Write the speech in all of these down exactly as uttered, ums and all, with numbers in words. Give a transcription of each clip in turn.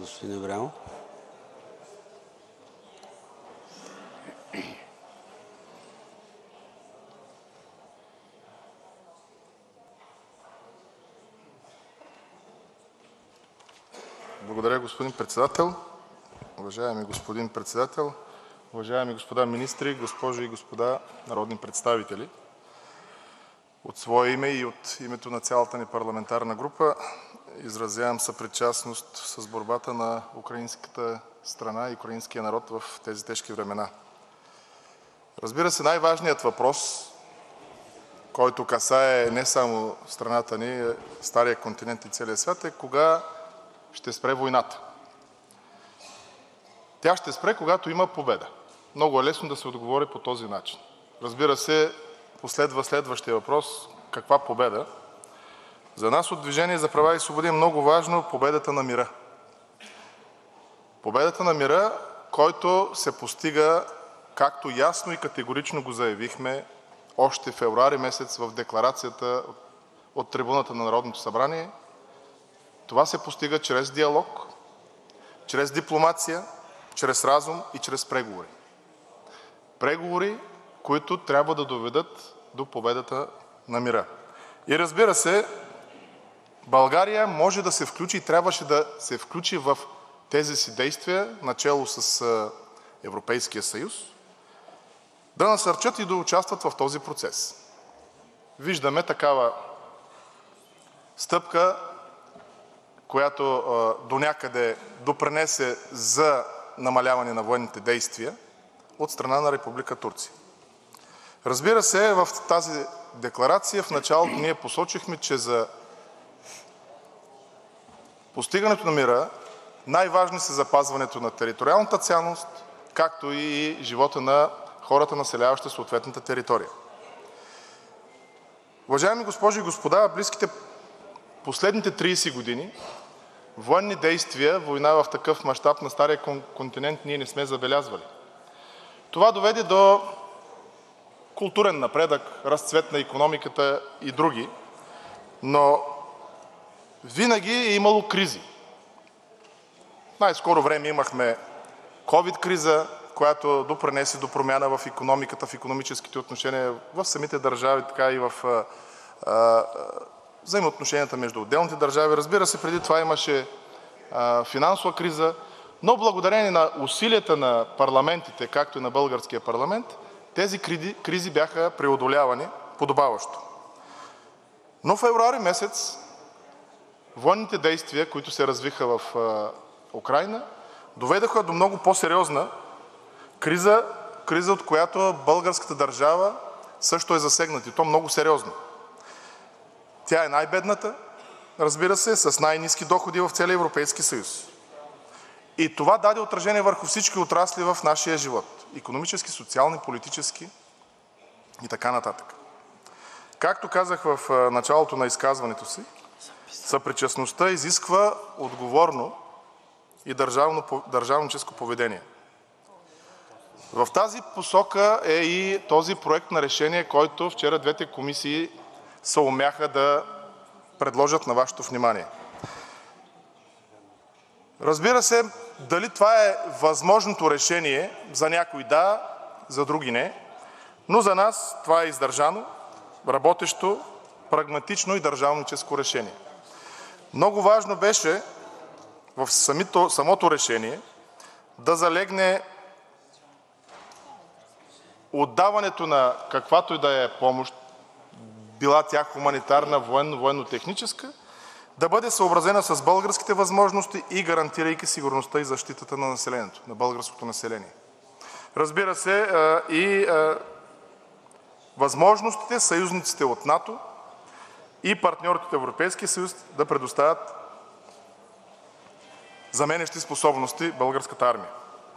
господин Ибрямов. Благодаря, господин Председател. Уважаеми господин Председател, уважаеми господа министри, госпожи и господа народни представители! От свое име и от името на цялата ни парламентарна група изразявам съпричастност с борбата на украинската страна и украинския народ в тези тежки времена. Разбира се, най-важният въпрос, който касае не само страната ни, Стария континент и целия свят, е кога ще спре войната. Тя ще спре, когато има победа. Много е лесно да се отговори по този начин. Разбира се, последва следващия въпрос – каква победа? За нас от Движение за права и свободи е много важно победата на мира. Победата на мира, който се постига, както ясно и категорично го заявихме още февруари месец в декларацията от трибуната на Народното събрание, това се постига чрез диалог, чрез дипломация, чрез разум и чрез преговори. Преговори, които трябва да доведат до победата на мира. И разбира се, България може да се включи и трябваше да се включи в тези си действия, начело с Европейския съюз, да насърчат и да участват в този процес. Виждаме такава стъпка, която донякъде допринесе за намаляване на военните действия от страна на Република Турция. Разбира се, в тази декларация в началото ние посочихме, че за постигането на мира най-важни са запазването на териториалната цялост, както и живота на хората, населяващи съответната територия. Уважаеми госпожи и господа, близките последните трийсет години военни действия, война в такъв мащаб на Стария континент ние не сме забелязвали. Това доведе до културен напредък, разцвет на икономиката и други, но винаги е имало кризи. В най-скоро време имахме ковид криза, която допринесе до промяна в икономиката, в икономическите отношения в самите държави, така и в а, а, взаимоотношенията между отделните държави. Разбира се, преди това имаше а, финансова криза, но благодарение на усилията на парламентите, както и на българския парламент, тези кризи, кризи бяха преодолявани подобаващо. Но в февруари месец военните действия, които се развиха в а, Украйна, доведоха до много по-сериозна криза, криза, от която българската държава също е засегната, и то много сериозно. Тя е най-бедната, разбира се, с най-ниски доходи в целия Европейски съюз. И това даде отражение върху всички отрасли в нашия живот – икономически, социални, политически и така нататък. Както казах в началото на изказването си, съпричастността изисква отговорно и държавно, държавническо поведение. В тази посока е и този проект на решение, който вчера двете комисии съумяха да предложат на вашето внимание. Разбира се, дали това е възможното решение, за някои да, за други не, но за нас това е издържано, работещо, прагматично и държавническо решение. Много важно беше в самото, самото решение да залегне отдаването на каквато и да е помощ, била тя хуманитарна, военно, военно-техническа, да бъде съобразена с българските възможности и гарантирайки сигурността и защитата на населението, на българското население. Разбира се, и възможностите съюзниците от НАТО и партньорите от Европейския съюз да предоставят заменящи способности българската армия.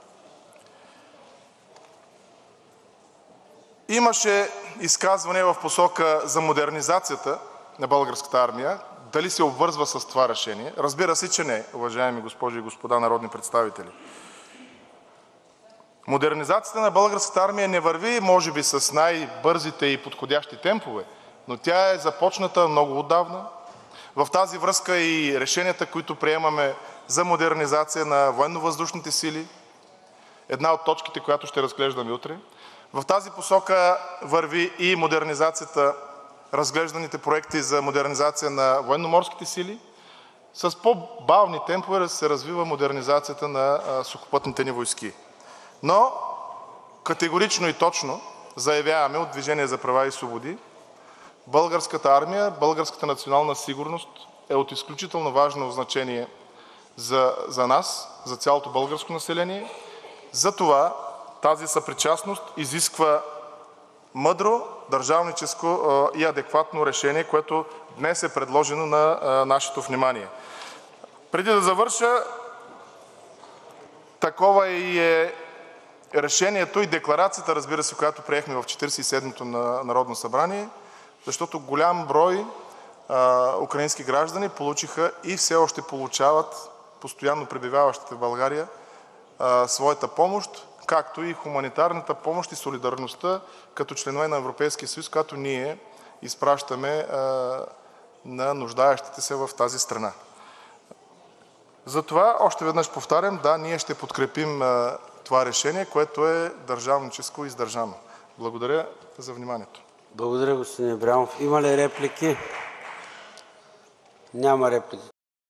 Имаше изказване в посока за модернизацията на българската армия. Дали се обвързва с това решение? Разбира се, че не, уважаеми госпожи и господа народни представители. Модернизацията на българската армия не върви, може би, с най-бързите и подходящи темпове, но тя е започната много отдавна. В тази връзка и решенията, които приемаме за модернизация на военно-въздушните сили, една от точките, която ще разглеждаме утре. В тази посока върви и модернизацията, разглежданите проекти за модернизация на военноморските сили. С по-бавни темпове се развива модернизацията на сухопътните ни войски. Но категорично и точно заявяваме от Движение за права и свободи, българската армия, българската национална сигурност е от изключително важно значение за, за нас, за цялото българско население. Затова тази съпричастност изисква мъдро, държавническо и адекватно решение, което днес е предложено на нашето внимание. Преди да завърша, такова и е решението и декларацията, разбира се, която приехме в Четиридесет и седмото Народно събрание, защото голям брой а, украински граждани получиха и все още получават, постоянно пребиваващите в България, а, своята помощ, както и хуманитарната помощ и солидарността като членове на Европейския съюз, като ние изпращаме а, на нуждаещите се в тази страна. Затова още веднъж повтарям, да, ние ще подкрепим а, това решение, което е държавническо и издържано. Благодаря за вниманието. Благодаря, господин Ибрямов. Има ли реплики? Няма реплики.